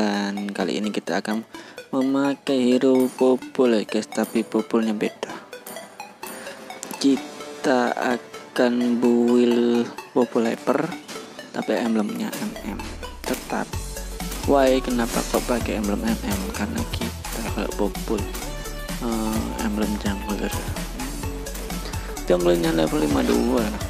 Dan kali ini kita akan memakai hero popul ya guys, tapi populnya beda. Kita akan build popul hyper tapi emblemnya MM. Tetap why kenapa kok pakai emblem MM? Karena kita kalau popul emblem junglernya level 52 lah.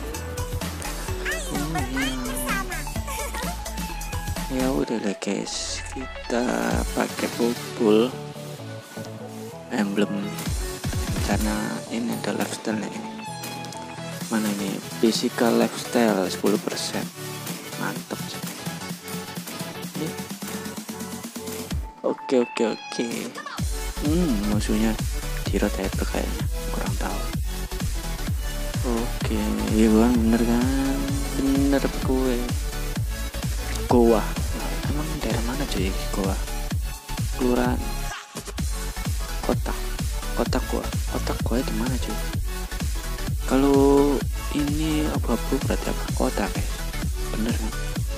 Ya udah deh guys, kita pakai popul emblem karena ini ada lifestyle nih. Mana ini physical lifestyle 10%, mantap sih. Oke. Musuhnya Hero Typer kayaknya, kurang tahu. Oke, iya bang, bener kan? Bener gue. Goa. Emang daerah mana cuy Goa? Kelurahan. Kotak Goa itu mana cuy? Kalau ini abu-abu berarti apa? Kota guys. Bener kan?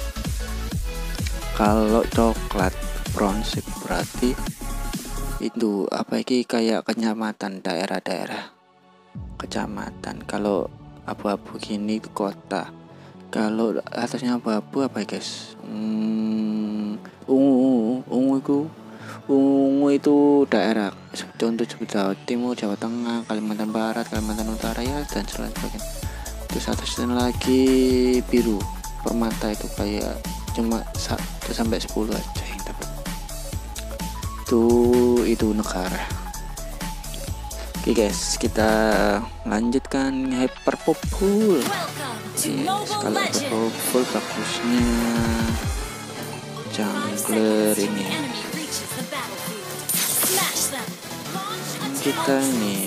Kalau coklat bronze berarti itu apa iki kayak kecamatan, daerah-daerah kecamatan. Kalau abu-abu gini itu kota. Kalau atasnya abu-abu apa ya guys? Ungu itu daerah, contoh Jawa Timur, Jawa Tengah, Kalimantan Barat, Kalimantan Utara ya dan sebagainya. Terus atasnya lagi biru, permata itu kayak cuma 1 sampai 10 aja yang dapat. Itu negara. Oke guys, kita lanjutkan hyper popul. Yes, kalau hyper popul bagusnya jungler ini. Kita ini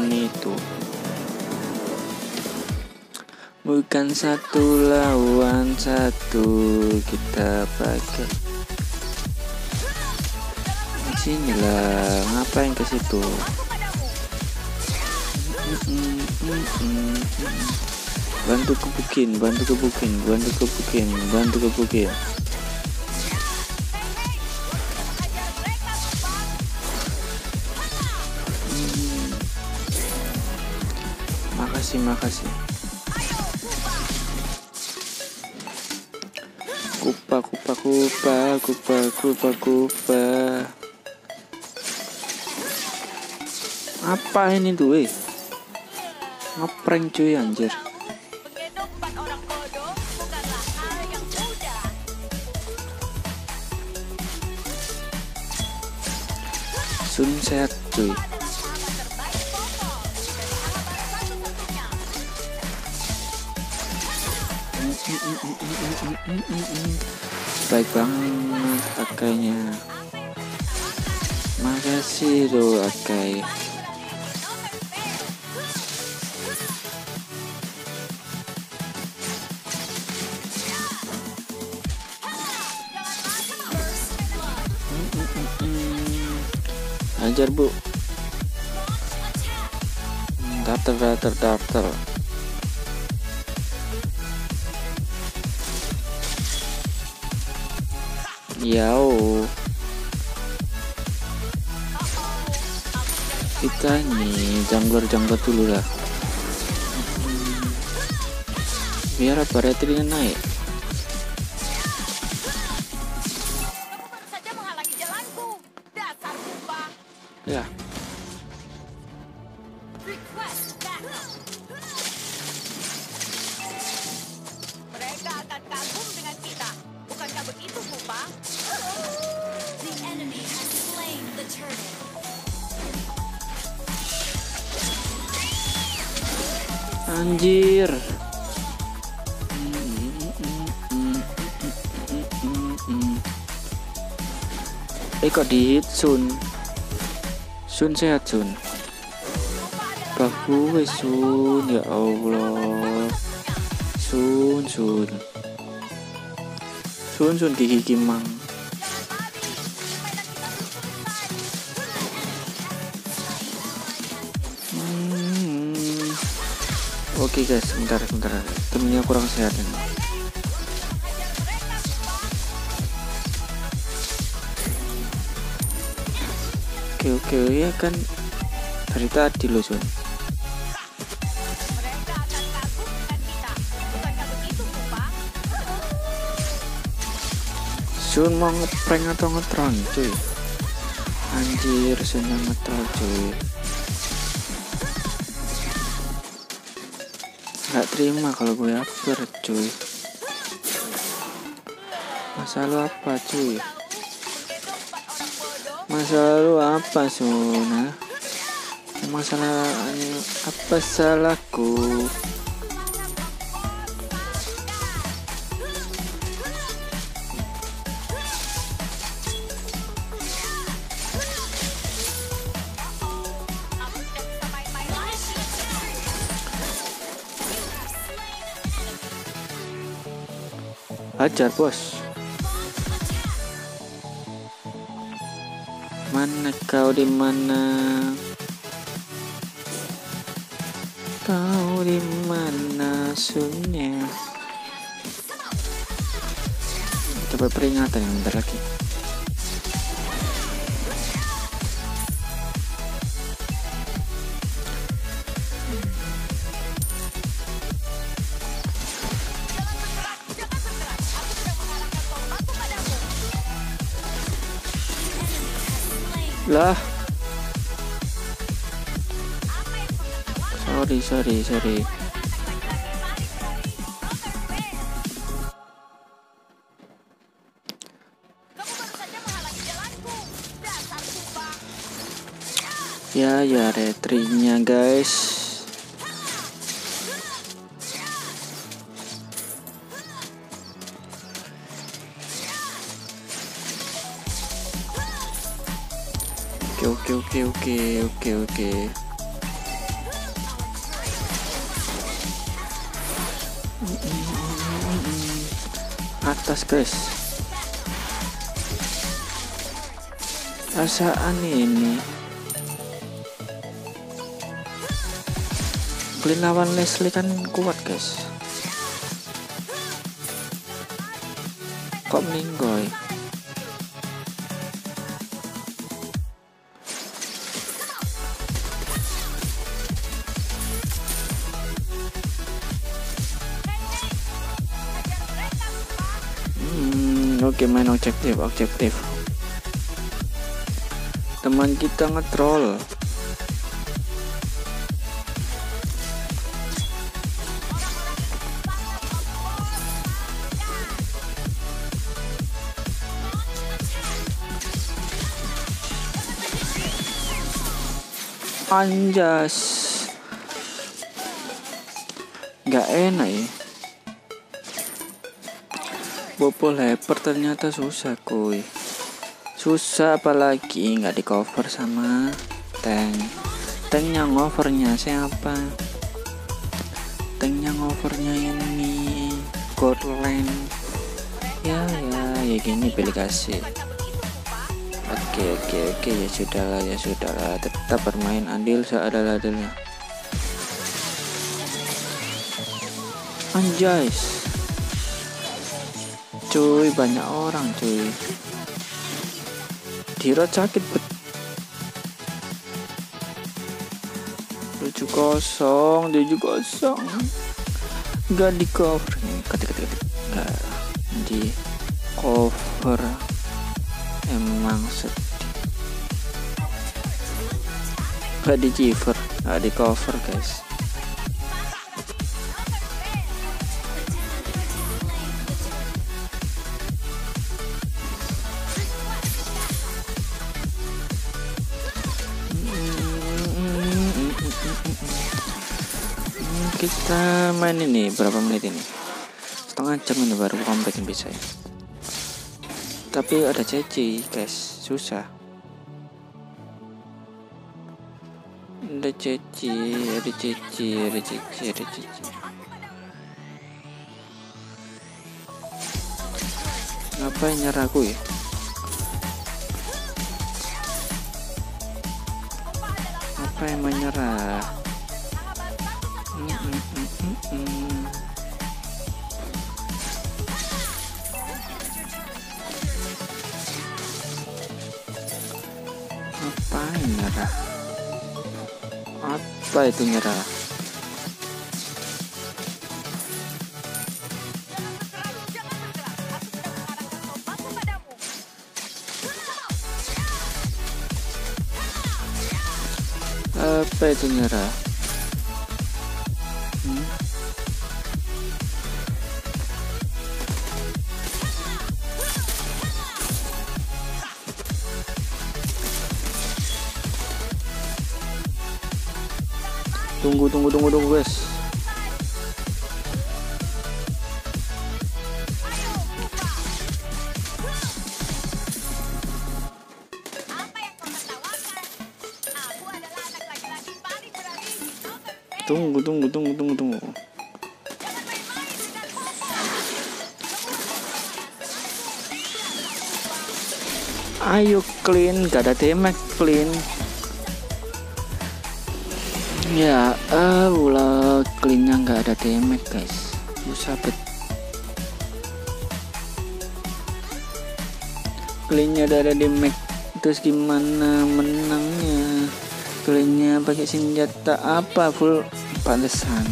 bukan satu lawan satu, kita pakai sinilah, ngapain ke situ? Bantu kebukin. Makasih. Kupa. Apa ini tuh? Ngeprank cuy anjir. Sun sehat cuy. Baik banget Akainya. Makasih loh Akai. Ajar bu. Daftar. Yao. Kita nih jungler dulu lah. Biar apa ratingnya naik. Ya. Mereka akan kagum dengan kita. Bukankah begitu, Pupa? The enemy has slain the turtle. Anjir. Kok di hit Sun sehat Sun. Bagus Sun, ya Allah. Sun gigi kimang. Oke guys, sebentar. Temennya kurang sehat ini. oke ya kan dari tadi loh Sun. Mereka akan kagum dengan kita. Bukankah begitu, Pupa? Sun mau ngeprank atau ngetron cuy. Anjir Sun yang ngetron cuy. Gak terima kalau gue upper cuy. Masalah apa cuy? Masalah lu apa Sun? Masalahnya apa salahku? Hajar bos. Mana kau di mana? Kau di mana Sunnya? Coba peringatan yang bentar lagi. Lah. Sorry. Ya retrinya guys. Oke. Atas guys. Rasaan ini beli lawan Leslie kan kuat guys. Kok meninggoy? Oke, main objektif. Teman kita ngetroll. Anjas. Gak enak ya. Bobol hyper ternyata susah kuy. Susah apalagi nggak di cover sama tank. Tank yang overnya siapa? Tank yang overnya ini Godland. Ya gini pilih kasih. Oke ya sudahlah tetap bermain adil seadil-adilnya. Anjay. Cuy, banyak orang cuy. Dirot sakit bet. 7-0 Gak di cover nih. Ketik gak di cover. Emang sedih. Gak di cover. Gak di cover guys. Kita main ini berapa menit ini? Setengah jam ini baru komplek bisa ya. Tapi ada CC guys, susah. Ada CC. Ngapain nyerah aku ya? Apa yang menyerah? Ngapain nyerah? Apa itu nyerah? Apa itu nyerah? Tunggu guys. Tunggu. Ayo clean, gak ada damage clean. Ya, ulah cleannya nggak ada damage guys. Susah bet. Cleannya ada damage, terus gimana menangnya? Cleannya pakai senjata apa? Full pantesan.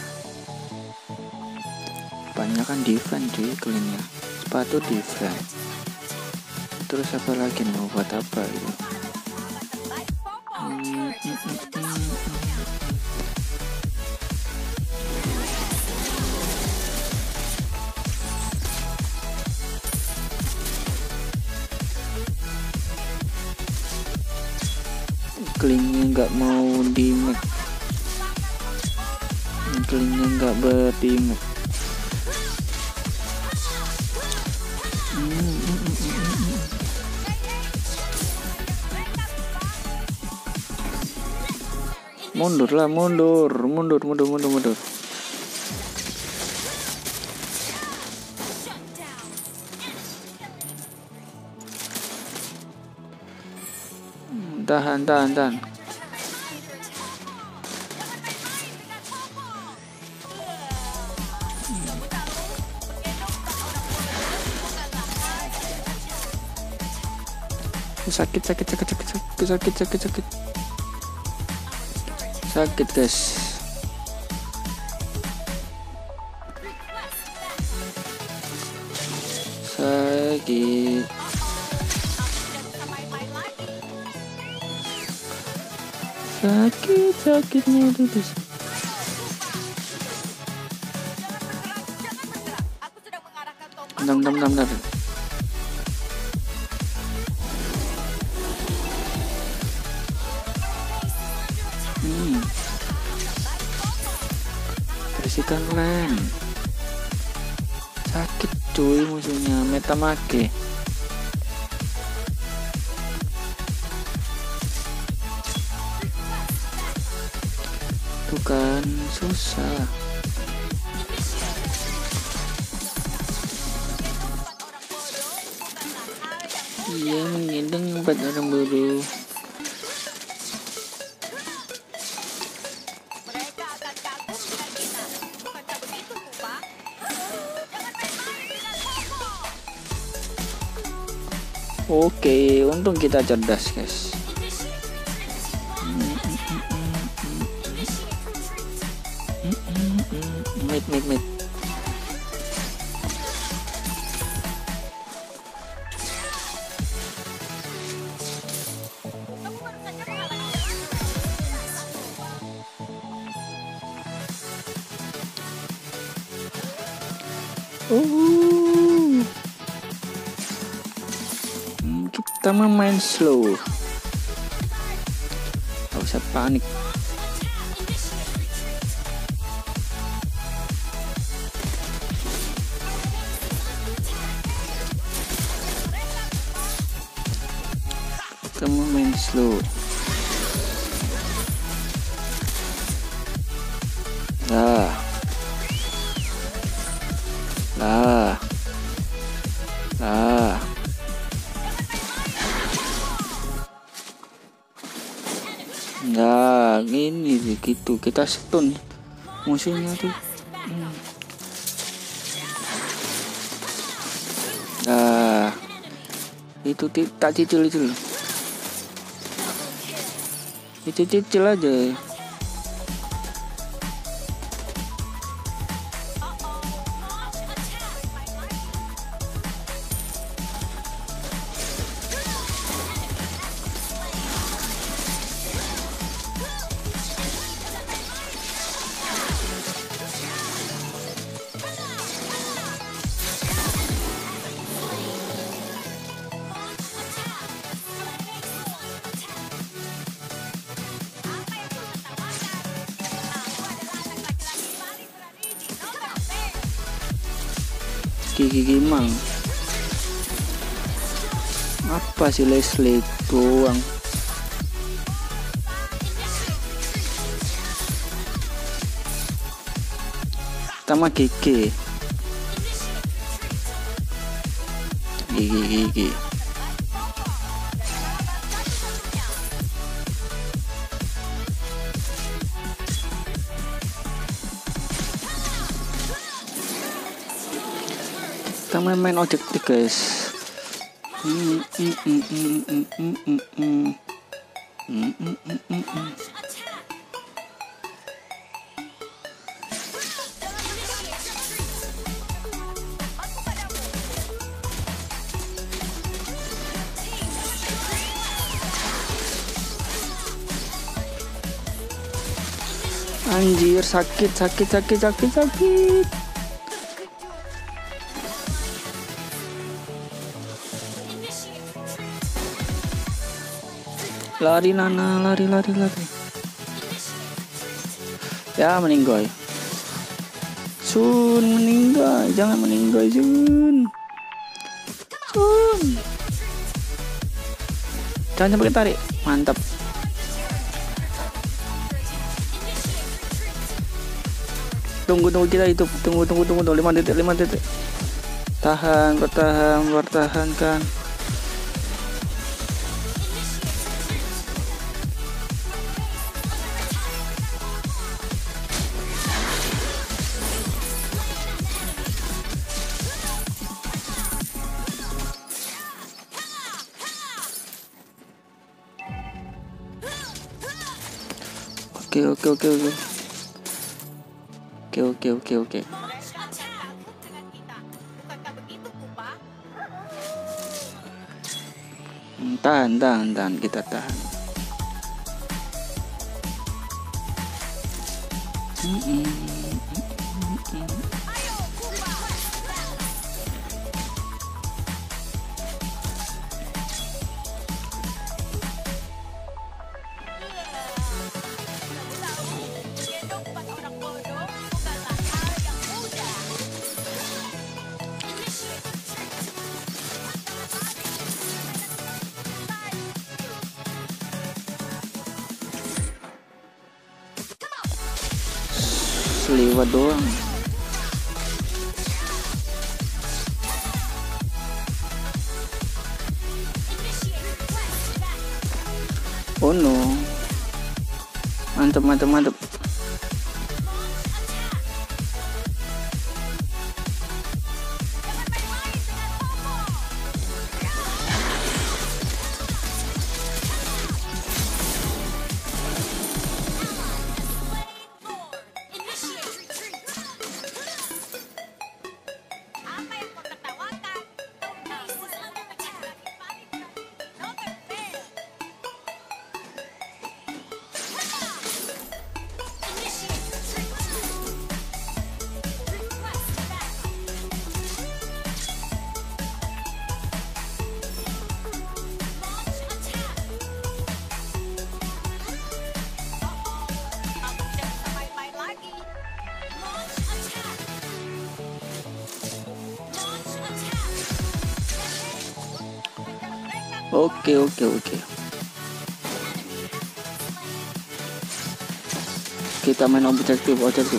Banyak kan defense cuy cleannya. Sepatu defense. Terus apa lagi mau buat apa gitu? Cleannya nggak mau di make, cleannya nggak berdimek. Mundur. Tahan. Sakit guys. Sakitnya itu guys. Bentar. Bersihkan lem. Sakit cuy musuhnya. Metamake. Tuh kan susah. Iya menggendong 4 orang bodoh. Oke, untung kita cerdas guys. Mid. Kita main slow, gak usah panik. Kita main slow. Nah, ini gitu kita stun musuhnya tuh. Nah, itu tak cicil. Cicil aja. Gigi Mang. Apa sih Leslie doang? Sama Gigi. Gigi. Kita main objektif guys. Anjir, sakit. Lari Nana, lari. Ya meninggal. Sun meninggal, jangan meninggal Sun. Jangan sampai tarik, mantap. Tunggu kita itu, tunggu 5 detik. Pertahankan. Oke. Tahan, kita tahan. Lewat doang. Oh no. Mantap. Oke. Kita main objektif.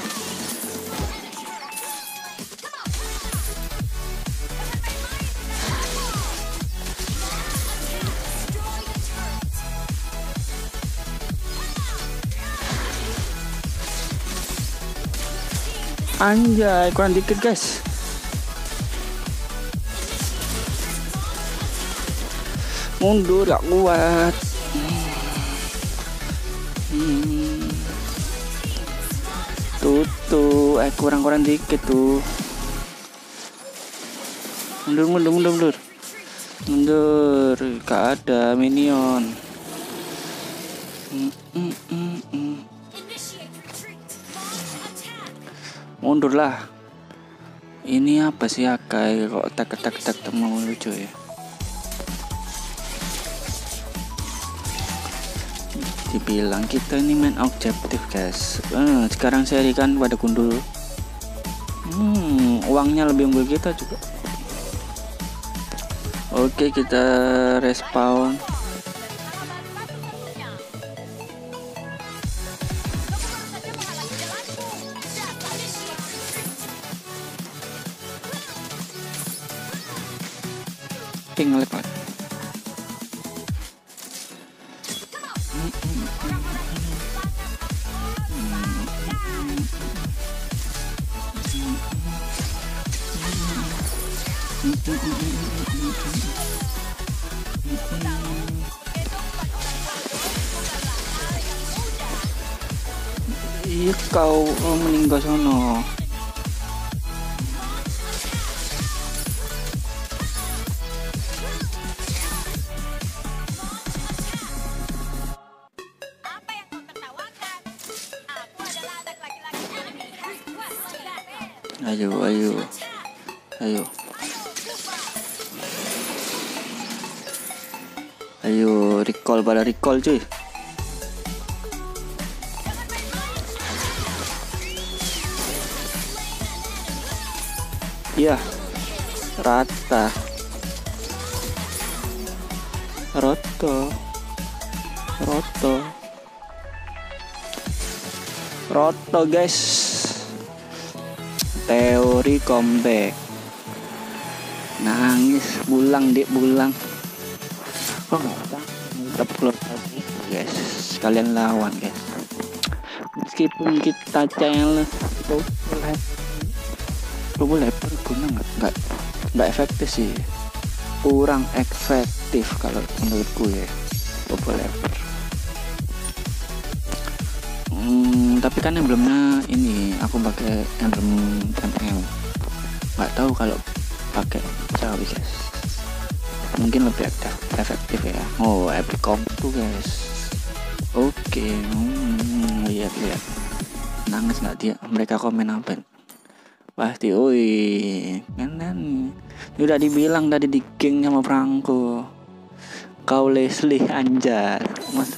Anjay, kurang dikit guys. Mundur, gak kuat. Tuh, kurang dikit tuh. Mundur. Gak ada minion. Mundurlah. Ini apa sih Akai kok tak mau lucu ya. Dibilang kita ini main objektif guys. Sekarang seri kan pada gundul. Uangnya lebih unggul kita juga. Oke, kita respawn. Ngelek. Iya kau meninggal sono. Apa yang kau tertawakan? Aku adalah anak laki-laki enemy has quest. Ayo recall cuy. Iya, rata. Roto guys. Teori comeback. Nangis bulang. Oh, tetap keluar lagi guys. Kalian lawan guys. Meskipun kita challenge double level guna nggak efektif sih, kurang efektif kalau menurutku ya double level. Tapi kan emblemnya ini aku pakai emblem ML, nggak tahu kalau pakai cawi guys, mungkin lebih efektif ya. Oh, epic combo guys. Oke, lihat nangis nggak dia, mereka komen apa pasti. Kan udah dibilang tadi di geng sama Franco, kau Leslie anjar mas.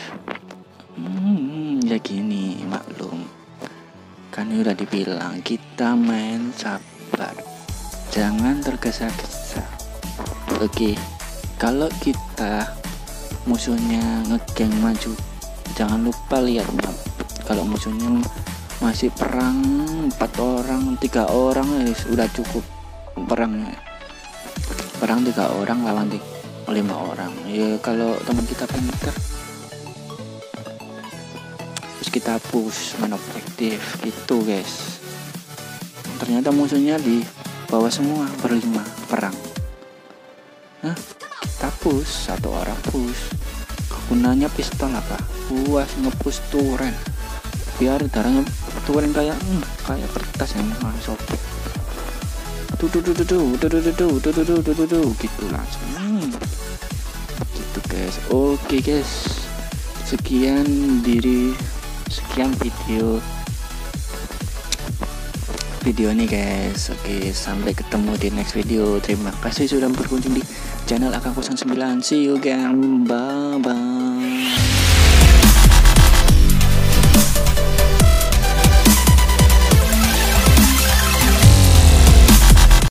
Ya gini, maklum kan udah dibilang kita main sabar, jangan tergesa-gesa. Oke, kalau kita musuhnya ngegeng maju, jangan lupa lihat map. Kalau musuhnya masih perang 4 orang 3 orang udah cukup perang 3 orang lawan 5 orang ya. Kalau teman kita pintar, terus kita push main objektif gitu guys. Ternyata musuhnya di bawah semua berlima perang. Kita push, 1 orang push, gunanya pistol apa, puas ngepush turret biar darahnya turun kayak kertas yang sobek. Gitu langsung. Gitu guys. Oke guys, sekian video ini guys. Oke, sampai ketemu di next video. Terima kasih sudah berkunjung di channel AK09. See you again. Bye bye.